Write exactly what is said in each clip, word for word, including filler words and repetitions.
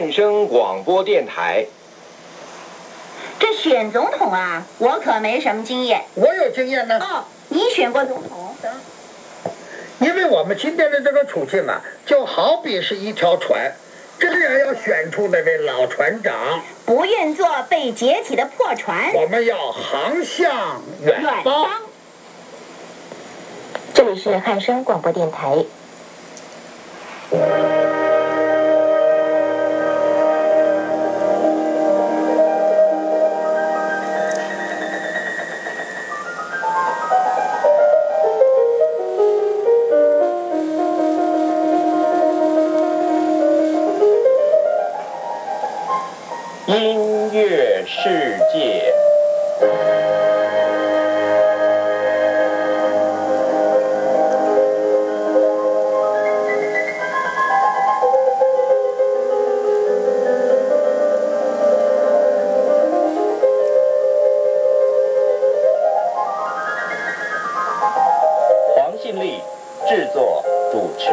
汉声广播电台。 这选总统啊，我可没什么经验。 我有经验呢。 哦，你选过总统？ 因为我们今天的这个处境啊，就好比是一条船，这样要选出那位老船长， 不愿做被解体的破船。 我们要航向远方。 这里是汉声广播电台。 音乐世界。黄信利制作主持。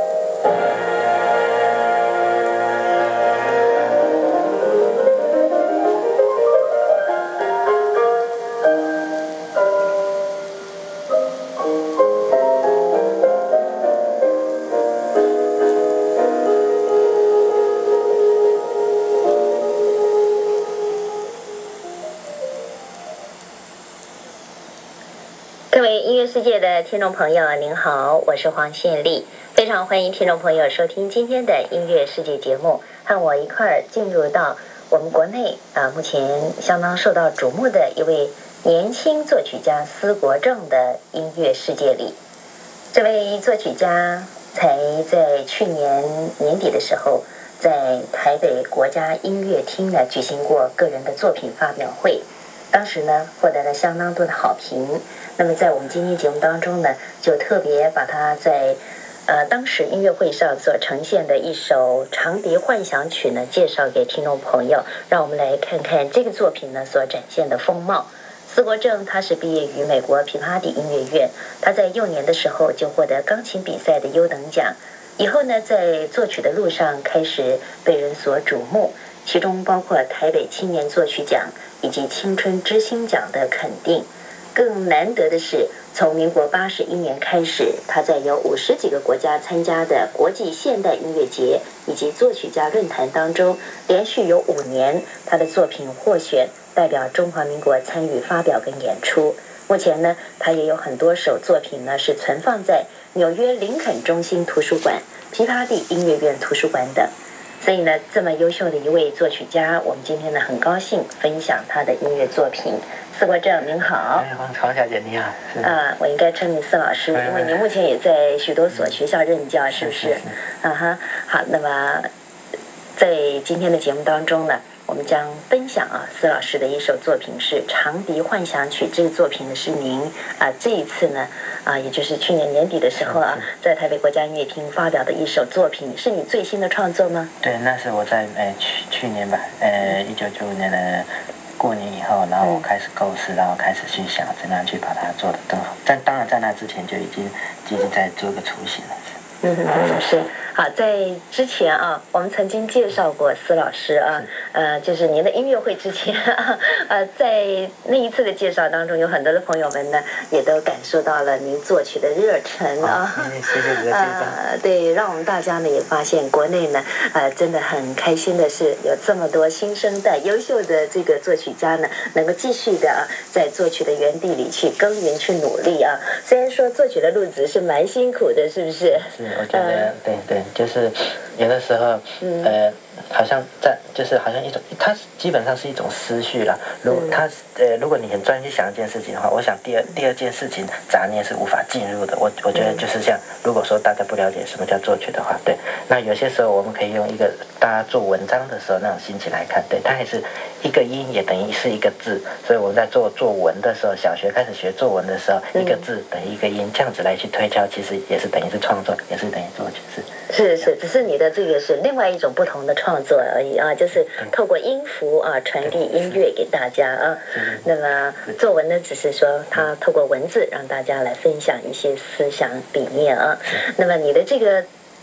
各位音乐世界的听众朋友，您好，我是黄宪丽，非常欢迎听众朋友收听今天的音乐世界节目，和我一块儿进入到我们国内啊目前相当受到瞩目的一位年轻作曲家司国正的音乐世界里。这位作曲家才在去年年底的时候，在台北国家音乐厅呢举行过个人的作品发表会，当时呢获得了相当多的好评。那么在我们今天节目当中呢，就特别把他在呃当时音乐会上所呈现的一首《长笛幻想曲》呢介绍给听众朋友，让我们来看看这个作品呢所展现的风貌。司国正他是毕业于美国皮帕迪音乐院，他在幼年的时候就获得钢琴比赛的优等奖，以后呢在作曲的路上开始被人所瞩目，其中包括台北青年作曲奖以及青春之星奖的肯定。更难得的是，从民国八十一年开始，他在有五十几个国家参加的国际现代音乐节以及作曲家论坛当中，连续有五年，他的作品获选代表中华民国参与发表跟演出。目前呢，他也有很多首作品呢是存放在纽约林肯中心图书馆、皮帕蒂音乐院图书馆等。所以呢，这么优秀的一位作曲家，我们今天呢很高兴分享他的音乐作品。司国正您好。 哎，黄黄小姐你好。 啊，我应该称你司老师，因为您目前也在许多所学校任教，是不是？啊哈，好，那么在今天的节目当中呢，我们将分享啊司老师的一首作品是《长笛幻想曲》。这个作品呢是您啊这一次呢啊也就是去年年底的时候啊，在台北国家音乐厅发表的一首作品，是你最新的创作吗？ 对，那是我在呃去去年吧，呃一九九五年的过年以后，然后我开始构思，然后开始去想怎么样去把它做得更好。但当然在那之前就已经已经在做个雏形了。 嗯嗯是。好，在之前啊，我们曾经介绍过司老师啊，呃，就是您的音乐会之前啊，呃，在那一次的介绍当中，有很多的朋友们呢，也都感受到了您作曲的热忱啊。 谢谢你的介绍。 呃，对，让我们大家呢也发现，国内呢，呃，真的很开心的是，有这么多新生代优秀的这个作曲家呢，能够继续的啊，在作曲的原地里去耕耘、去努力啊。虽然说作曲的路子是蛮辛苦的，是不是？ 是，我觉得、呃、对对。就是有的时候，呃，好像在就是好像一种，它基本上是一种思绪啦。如果它呃，如果你很专心想一件事情的话，我想第二第二件事情杂念是无法进入的。我我觉得就是像，如果说大家不了解什么叫作曲的话，对，那有些时候我们可以用一个大家做文章的时候那种心情来看，对，它也是一个音也等于是一个字，所以我们在做作文的时候，小学开始学作文的时候，一个字等于一个音，这样子来去推敲，其实也是等于是创作，也是等于作曲，是。 是是，只是你的这个是另外一种不同的创作而已啊，就是透过音符啊传递音乐给大家啊。那么作文呢，只是说他透过文字让大家来分享一些思想理念啊。那么你的这个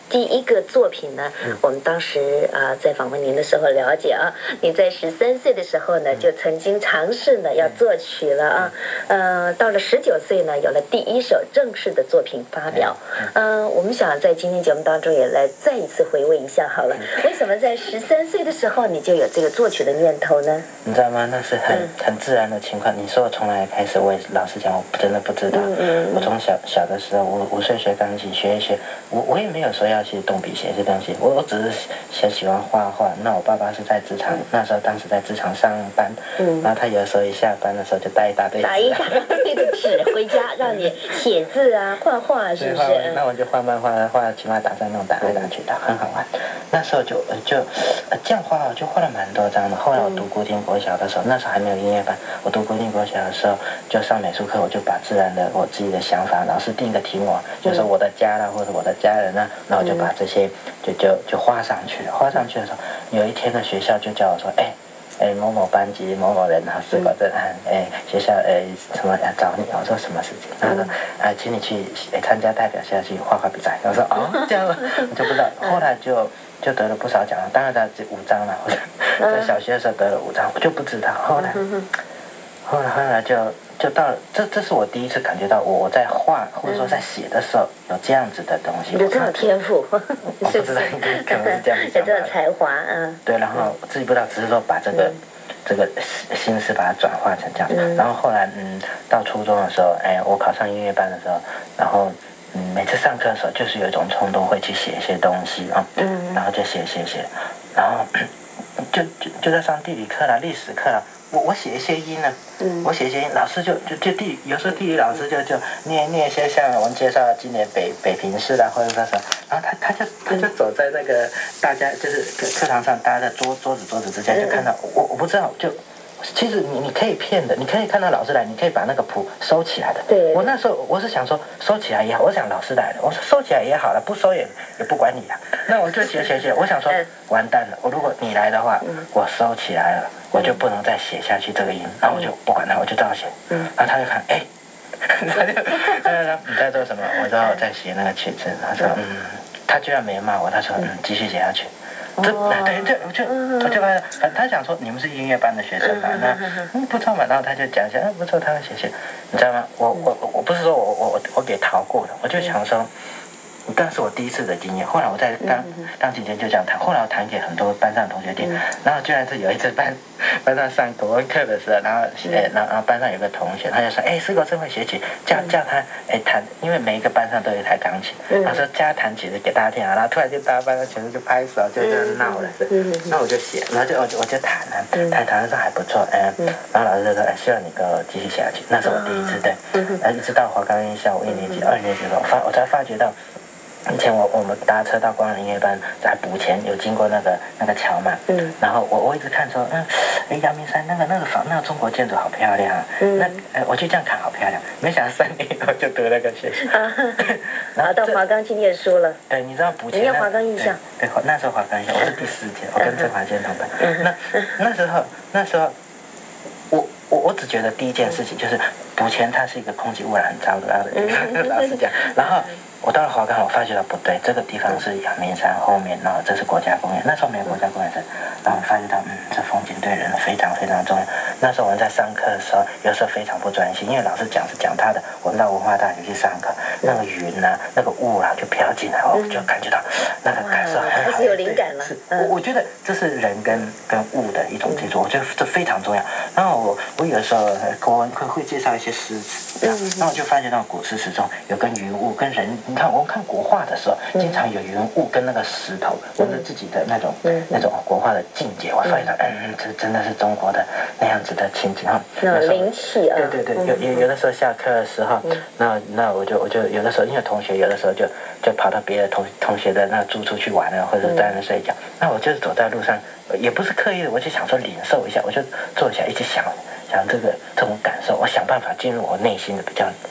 第一个作品呢， 嗯、 我们当时啊、呃、在访问您的时候了解啊，你在十三岁的时候呢，就曾经尝试呢要作曲了啊，呃，到了十九岁呢，有了第一首正式的作品发表。嗯、呃，我们想在今天节目当中也来再一次回味一下好了，为什么在十三岁的时候你就有这个作曲的念头呢？ 你知道吗？那是很、嗯、很自然的情况。你说我从来开始，我也老实讲，我真的不知道。嗯嗯、我从小小的时候，我五岁学钢琴，学一学，我我也没有说要去动笔写这东西，我我只是很喜欢画画。那我爸爸是在职场，嗯、那时候当时在职场上班，嗯、然后他有的时候一下班的时候就带一大堆纸， 打一大堆的纸回家，让你写字啊、画画，是不是？ 那我就画漫画，画骑马打仗那种打来打去的，很好玩。那时候就就这样画，就画了蛮多张的。后来我读古典国小的时候，那时候还没有音乐班，我读古典国小的时候，就上美术课，我就把自然的我自己的想法，老师定一个题目，就是我的家啦，或者我的家人啊，然后我就把这些就就就画上去了。画上去的时候，有一天呢，学校就叫我说，哎。哎，某某班级某某人哈，是我这哎哎学校哎什么要找你？我说什么事情？他说啊，请你去参加代表校去画画比赛。我说哦，这样了，我就不知道。后来就就得了不少奖，当然他这五张了。我在小学的时候得了五张，我就不知道。后来后来后来就就到了，这这是我第一次感觉到我我在画或者说在写的时候有这样子的东西。 有这种天赋， 我不知道，应该可能是这样子。 有这种才华，嗯。 对，然后自己不知道，只是说把这个、嗯、这个心思把它转化成这样。嗯、然后后来嗯，到初中的时候，哎，我考上音乐班的时候，然后嗯，每次上课的时候就是有一种冲动会去写一些东西啊，嗯，然后就写写写，然后就就就在上地理课啦、历史课啦。我我写一些音呢，嗯、我写一些音，老师就就就地有时候地理老师就就念念一些像我们介绍今年北北平市啦或者说什么，然后他他就他就走在那个大家就是课堂上大家在桌桌子桌子之间就看到我我不知道就。其实你你可以骗的，你可以看到老师来，你可以把那个谱收起来的。 对。 我那时候我是想说收起来也好，我想老师来了，我说收起来也好了，不收也也不管你了。那我就写写写，我想说完蛋了，我如果你来的话，我收起来了，我就不能再写下去这个音，然后我就不管他，我就照写。嗯。然后他就看，哎，他就他说你在做什么？我说我在写那个曲子。他说嗯，他居然没骂我，他说嗯，继续写下去。这对这我就我就发现，他想说你们是音乐班的学生嘛，那嗯不错嘛，然后他就讲一下，嗯不错，他会写写，你知道吗？我我我不是说我我我给逃过了，我就想说，但是我第一次的经验。后来我在钢钢琴前就这样弹，后来我弹给很多班上同学听，然后居然是有一次班班上上国文课的时候，然后哎然后然后班上有个同学，他就说，哎，思狗真会写曲，叫叫他哎弹，因为每一个班上都有一台钢琴，他说叫他弹曲子给大家听啊，然后突然间大家班上全部就拍手，就就闹了，是，那我就写，然后就我就我就弹了，弹弹的时候还不错，嗯，然后老师就说，哎，希望你给我继续写下去，那是我第一次对，然后一直到华冈艺校我一年级、二年级的时候，发我才发觉到。以前我我们搭车到光仁音乐班在补钱，有经过那个那个桥嘛，嗯，然后我我一直看说，嗯，哎，阳明山那个那个房那个中国建筑好漂亮啊，嗯，那哎我就这样看好漂亮，没想到三年以后就得那个学校，啊， 然后到华冈去念书了， 对，你知道补钱， 你念华冈艺校， 对，那时候华冈艺校，我是第四届，我跟郑华健同班，那那时候那时候我我我只觉得第一件事情就是补钱，它是一个空气污染很糟糕的地方，老实讲，然后。我到了华冈，我发觉到不对，这个地方是阳明山后面，然后这是国家公园。那时候没有国家公园，然后我发觉到，嗯，这风景对人非常非常重要。那时候我们在上课的时候，有时候非常不专心，因为老师讲是讲他的。我们到文化大学去上课，那个云啊，那个雾啊，就飘进来，我就感觉到那个感受很好。 开始有灵感了。 是，我我觉得这是人跟跟雾的一种接触，我觉得这非常重要。然后我我有的时候国文课会介绍一些诗词，这样，那我就发觉到古诗词中有跟云雾跟人。你看，我们看国画的时候，经常有云雾跟那个石头，我们自己的那种、嗯、那种国画的境界，我发现，嗯，这真的是中国的那样子的情景哈。 那种灵气啊。 对对对，有有有的时候下课的时候，那那我就我就有的时候，因为同学有的时候就就跑到别的同同学的那住处去玩了，或者在那睡觉。那我就是走在路上，也不是刻意的，我就想说领受一下，我就坐下一直想想这个这种感受，我想办法进入我内心的比较。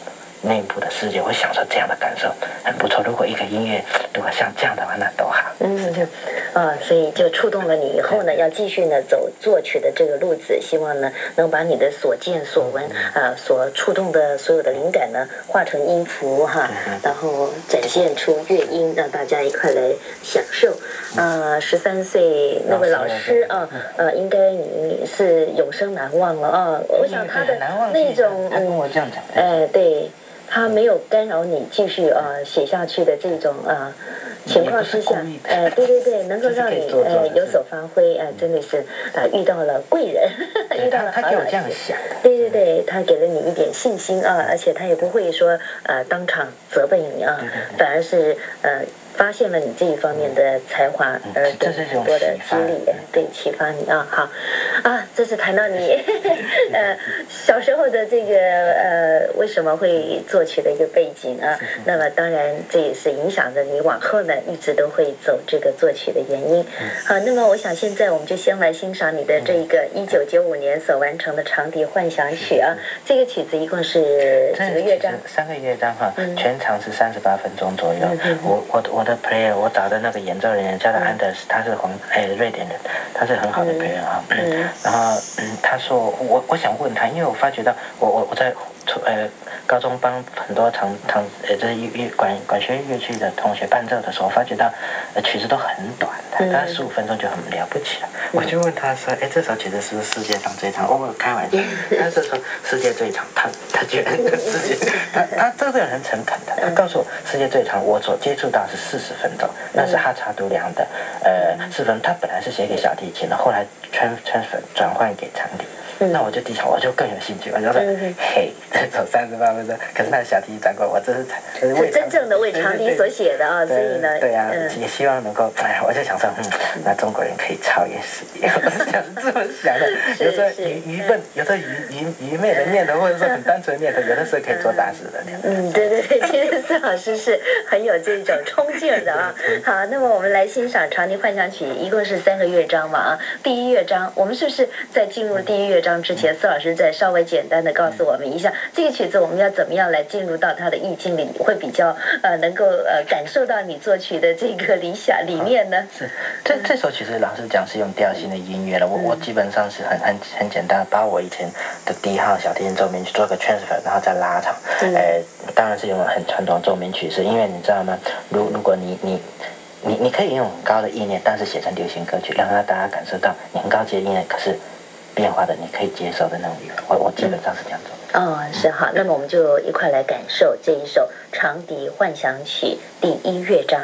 内部的世界，我享受这样的感受，很不错。如果一个音乐如果像这样的话，那都好。 嗯，啊，所以就触动了你以后呢，要继续呢走作曲的这个路子，希望呢能把你的所见所闻啊，所触动的所有的灵感呢，化成音符哈，然后展现出乐音，让大家一块来享受。啊，十三岁那位老师啊，呃，应该你是永生难忘了啊。我想他的那种， 他跟我这样讲， 哎，对。他没有干扰你继续呃写下去的这种呃情况之下，呃对对对，能够让你呃有所发挥，呃真的是呃遇到了贵人，遇到了好老师。对对对，他给了你一点信心啊，而且他也不会说呃当场责备你啊，反而是呃。发现了你这一方面的才华，而给很多的激励，对，启发你啊，好，啊，这是谈到你，呃，小时候的这个呃，为什么会作曲的一个背景啊？那么当然这也是影响着你往后呢一直都会走这个作曲的原因。好，那么我想现在我们就先来欣赏你的这一个一九九五年所完成的长笛幻想曲啊，这个曲子一共是几个乐章？ 三个乐章哈，全长是三十八分钟左右。我我我。我的 player， 我找的那个演奏人员叫他安德斯，他是黄哎瑞典人，他是很好的 player 啊。嗯，然后嗯，他说我我想问他，因为我发觉到我我我在呃高中帮很多长长呃就是乐乐管管弦乐器的同学伴奏的时候，发觉到呃曲子都很短的，大概十五分钟就很了不起了。我就问他说，哎，这首曲子是不是世界上最长？我开玩笑，他是说世界最长，他他觉得世界他他这个人很诚恳的，他告诉我世界最长，我所接触到是四十分钟，那是哈查杜良的，呃，四分，他本来是写给小提琴的，后来圈圈粉转换给长笛。那我就低头，我就更有兴趣，我就说，嘿，这首三十八分钟，可是那小提琴掌管我这是是真正的为长笛所写的啊，所以呢， 对啊，也希望能够，哎，我就想说，嗯，那中国人可以超越世界，我是这么想的。有时候愚愚笨，有时候愚愚愚昧的念头，或者说很单纯的念头，有的时候可以做大事的。 嗯，对对对，其实司老师是很有这种冲劲儿的啊。好，那么我们来欣赏长笛幻想曲，一共是三个乐章嘛啊。第一乐章，我们是不是在进入第一乐章之前，司老师再稍微简单的告诉我们一下，这个曲子我们要怎么样来进入到它的意境里，会比较呃能够呃感受到你作曲的这个理想理念呢？ 是，这这首曲子老实讲是用调性的音乐了，我我基本上是很很很简单，把我以前的第一号小提琴奏鸣曲做个 transfer， 然后再拉长，呃，当然是用很传统奏鸣曲式，因为你知道吗？如如果你你你你可以用很高的意念，但是写成流行歌曲，让大家感受到你很高级的意念，可是变化的你可以接受的那种语言，我我基本上是这样做的。 哦，是好，那么我们就一块来感受这一首长笛幻想曲第一乐章。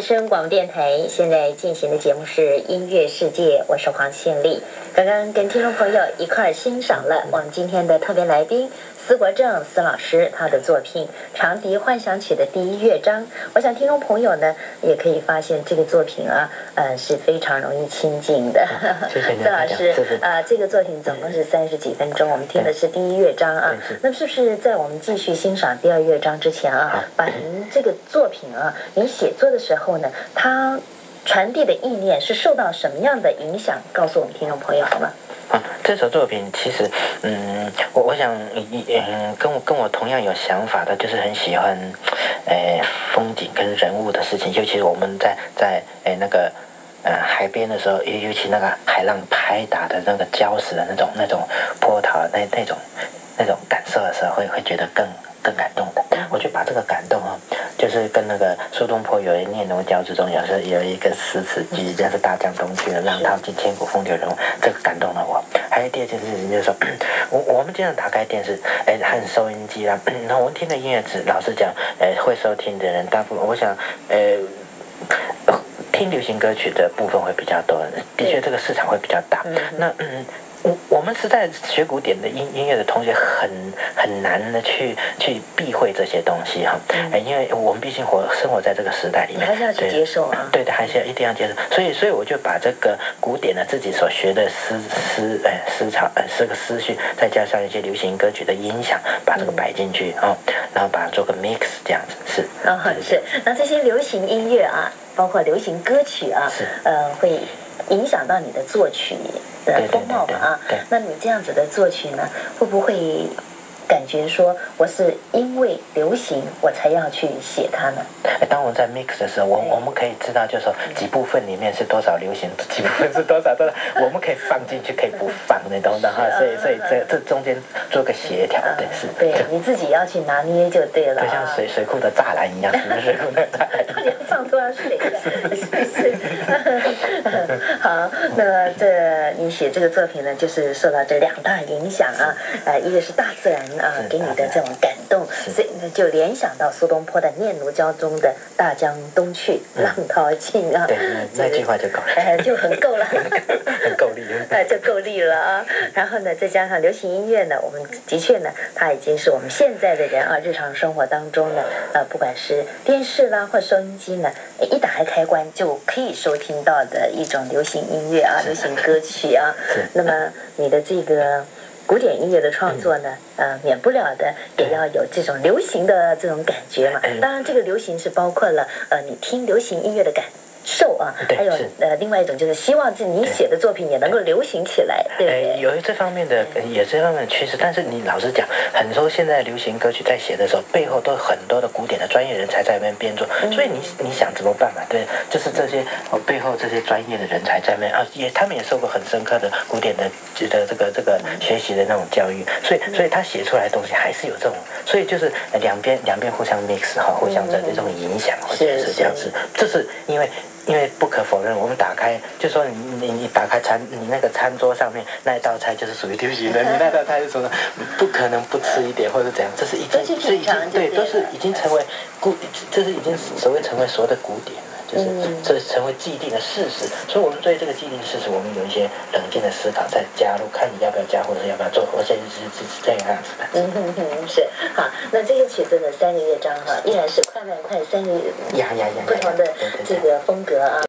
声广播电台现在进行的节目是音乐世界，我是黄宪丽。刚刚跟听众朋友一块儿欣赏了我们今天的特别来宾司国正司老师他的作品《长笛幻想曲》的第一乐章。我想听众朋友呢也可以发现这个作品啊，呃是非常容易亲近的。 谢谢司老师，呃，这个作品总共是三十几分钟，我们听的是第一乐章啊。那是不是在我们继续欣赏第二乐章之前啊，把您这个作品啊，您写作的时候呢，它传递的意念是受到什么样的影响？告诉我们听众朋友好吗？ 啊，这首作品其实，嗯，我我想，嗯，跟我跟我同样有想法的，就是很喜欢，呃，风景跟人物的事情，尤其是我们在在诶那个呃海边的时候，尤尤其那个海浪拍打的那个礁石的那种那种波涛那那种那种感受的时候，会会觉得更更感动的。我就把这个感动啊，就是跟那个苏东坡有一念奴娇之中，有时有一个诗词句，像是大江东去了，浪淘尽千古风流人物，这个感动了我。还有第二件事情就是说，我我们经常打开电视，哎，和收音机啦，那我们听的音乐只老实讲，哎，会收听的人大部分，我想，呃。听流行歌曲的部分会比较多，的确这个市场会比较大。那嗯。我我们是在学古典的音音乐的同学很很难的去去避讳这些东西哈，嗯、因为我们毕竟活生活在这个时代里面， 你还是要去接受啊。 对的，还是要一定要接受。所以所以我就把这个古典的自己所学的诗诗哎诗草哎这个诗序，再加上一些流行歌曲的音响，把这个摆进去啊、嗯，然后把它做个 mix 这样子是。 啊、哦、是，那这些流行音乐啊，包括流行歌曲啊，呃会影响到你的作曲的风貌嘛啊，那你这样子的作曲呢，会不会感觉说我是因为流行我才要去写它呢？ 当我在 mix 的时候，我我们可以知道，就是说几部分里面是多少流行，几部分是多少多少，我们可以放进去，可以不放，你懂的哈。所以所以这这中间做个协调，对是。 对，你自己要去拿捏就对了。 就像水水库的栅栏一样，水库的栅栏。 到底要放多少水？是不是？好，那这你写这个作品呢，就是受到这两大影响啊，呃，一个是大自然啊给你的这种感动，所以呢就联想到苏东坡的《念奴娇》中的“大江东去，浪淘尽”啊， 对，那句话就够了， 哎，就很够了， 很够力， 哎，就够力了啊。然后呢，再加上流行音乐呢，我们的确呢，它已经是我们现在的人啊，日常生活当中呢，呃，不管是电视啦或收音机呢，一打开开关就可以收听到的一种流行音乐啊，流行歌曲啊。那么你的这个古典音乐的创作呢，呃，免不了的也要有这种流行的这种感觉嘛。当然，这个流行是包括了呃，你听流行音乐的感受啊，还有呃，另外一种就是希望自你写的作品也能够流行起来，对不对？ 呃、有这方面的，有这方面的趋势。但是你老实讲，很多现在流行歌曲在写的时候，背后都有很多的古典的专业人才在那边编作，嗯、所以你你想怎么办嘛？对，就是这些哦背后这些专业的人才在那边啊，也他们也受过很深刻的古典的的这个这个学习的那种教育，所以所以他写出来的东西还是有这种，所以就是两边两边互相 mix 哈，互相的这种影响，或者是这样子。这是因为。因为不可否认，我们打开就说你你你打开餐你那个餐桌上面那一道菜就是属于流行的，你那道菜是什么？不可能不吃一点或者怎样，这是已经是已经对，都是已经成为古，这是已经所谓成为所谓的古典了，就是这成为既定的事实。所以我们对这个既定的事实，我们有一些冷静的思考，再加入，看你要不要加或者要不要做。我现在是是是这样子的。 嗯哼哼，是好。那这个曲子的三个乐章哈，依然是快慢快三个呀呀呀不同的这个风格啊。